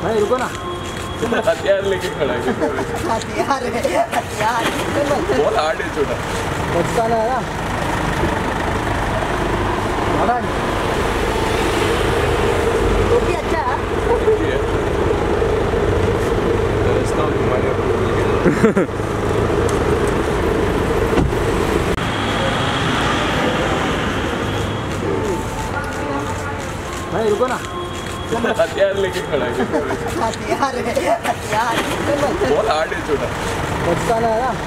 भाई रुको ना। हथियार लेके खड़ा है। हथियार है, हथियार बहुत हार्ड है छोटा। बचता ना है ना। बड़ा वो भी अच्छा है। राजस्थान घुमाने को भाई रुको ना। हथियार लेके खड़ा है। हथियार है, हथियार बहुत हार्ड है छोटा। बचता ना है ना।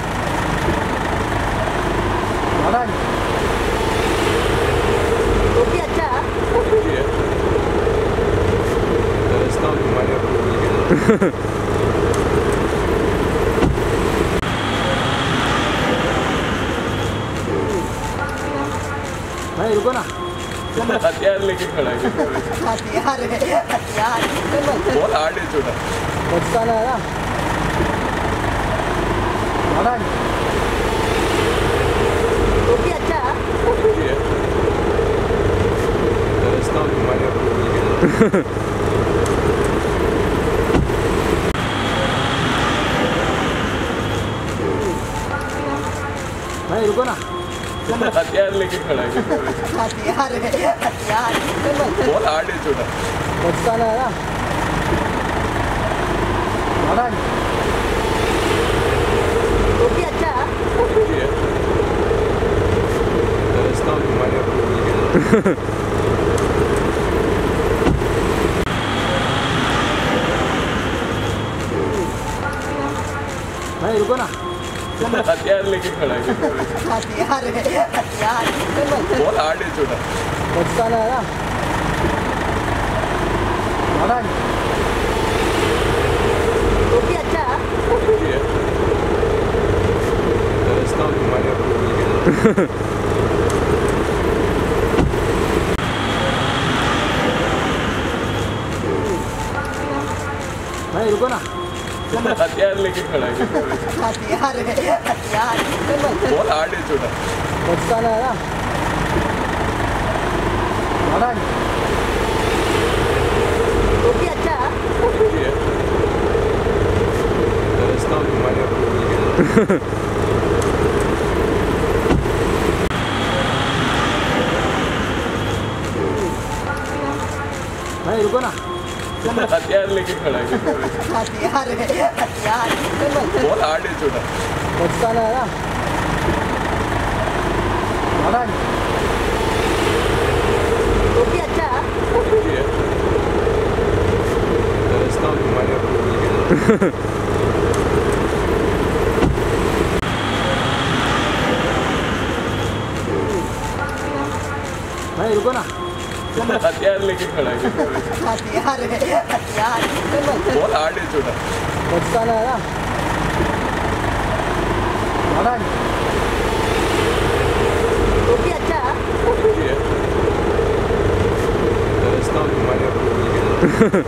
बड़ा वो भी अच्छा है। राजस्थान घुमाने को भाई रुको ना। हथियार लेके खड़ा है। हथियार है, हथियार बहुत हार्ड है छोटा। बचता ना है ना। बड़ा वो भी अच्छा है। राजस्थान घुमाने को भाई रुको ना। हथियार लेके खड़ा है। हथियार है, हथियार बहुत हार्ड है छोटा। बचता ना है ना। बड़ा वो भी अच्छा है। राजस्थान घुमाने को भाई रुको ना। हथियार लेके खड़ा है। हथियार है, हथियार बहुत हार्ड है छोटा। बचता ना है ना। बड़ा वो भी अच्छा है। राजस्थान घुमाने को भाई रुको ना। हथियार लेके खड़ा है। हथियार है, हथियार बहुत हार्ड है छोटा। बचता ना है ना। बड़ा वो भी अच्छा है। राजस्थान घुमाने को भाई रुको ना। हथियार लेके खड़ा है। हथियार है, हथियार बहुत हार्ड है छोटा। बचता ना है ना। बड़ा वो भी अच्छा है। राजस्थान घुमाने को भाई रुको ना। हथियार लेके खड़ा है। हथियार है, हथियार बहुत हार्ड है छोटा। बचता ना है ना। बड़ा वो भी अच्छा है। राजस्थान घुमाने को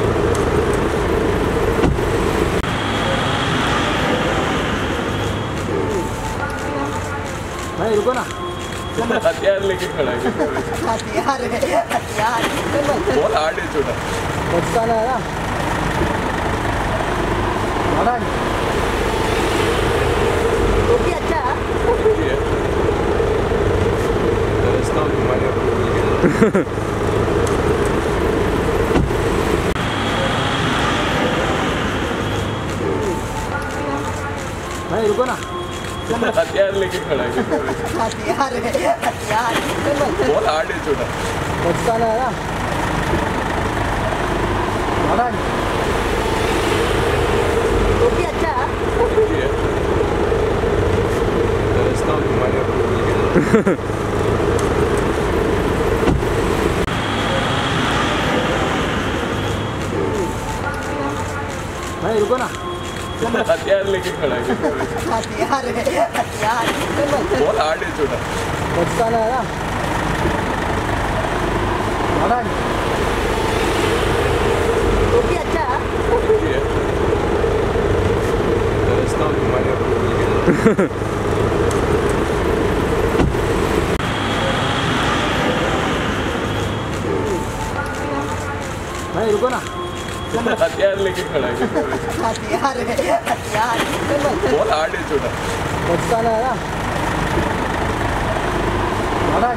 भाई रुको ना। हथियार लेके खड़ा है। हथियार है, हथियार बहुत हार्ड है छोटा। बचता ना है ना। बड़ा वो भी अच्छा है। राजस्थान घुमाने को भाई रुको ना। हथियार लेके खड़ा है। हथियार है, हथियार बहुत हार्ड है छोटा। बचता ना है ना। बड़ा वो भी अच्छा है। राजस्थान घुमाने को भाई रुको ना। हथियार लेके खड़ा है। हथियार है, हथियार बहुत हार्ड है छोटा। बचता ना है ना। बड़ा वो भी अच्छा है। राजस्थान घुमाने को भाई रुको ना। हथियार लेके खड़ा है हथियार है हथियार बहुत हार्ड है छोटा बचकाना है ना बड़ा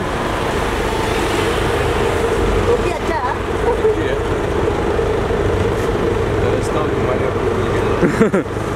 वो भी अच्छा है समझता हूँ तुम्हारे